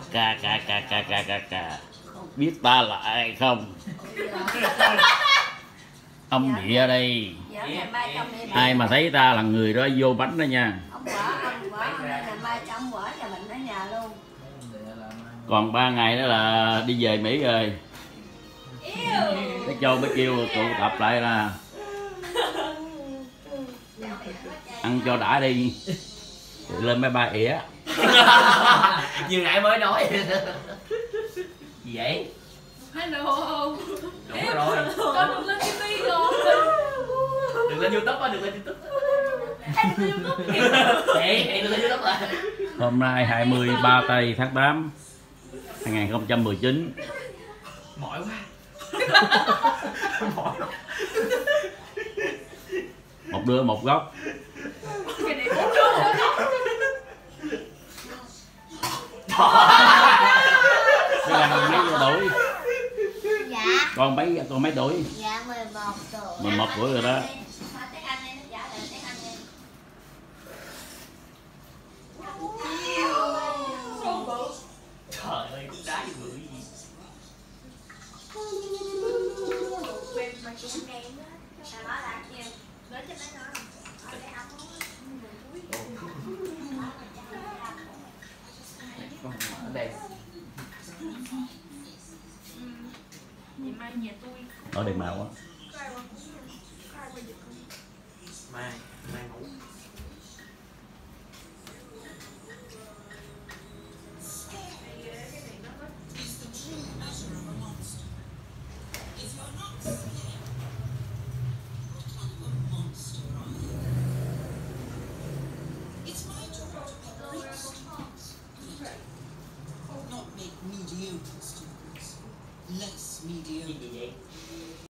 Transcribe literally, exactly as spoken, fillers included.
Ca ca ca ca ca ca ca. Biết ta là ai không? Ông địa đây. Ai mà thấy ta là người đó vô bánh đó nha. Ông vợ, ông vợ, hôm nay ngày mai cho ông vợ nhà mình ở nhà luôn. Còn ba ngày nữa là đi về Mỹ rồi. Cái Châu mới kêu tụ tập lại là ăn cho đã đi. Rồi lên máy bay ỉa. Như nãy mới nói. Gì vậy? Hello. Đúng rồi. Con đừng lên ti vi rồi. Đừng lên YouTube á, đừng lên YouTube. Em đừng lên YouTube. Chị, chị đừng lên YouTube à. Hôm nay hai mươi ba tây tháng tám hai nghìn không trăm mười chín. Mỏi quá. Mỏi. Một đứa một góc. Cái này bốn đứa một góc. Cái là mấy tuổi? Dạ. Con mấy con mấy tuổi? Dạ mười một tuổi. mười một tuổi rồi đó. Trời ơi, cũng đá gì bự gì. Ở đây. Mai nhà tôi Ở đèn màu á. Mai, mai ngủ. Not make mediocre students less mediocre. Gì vậy?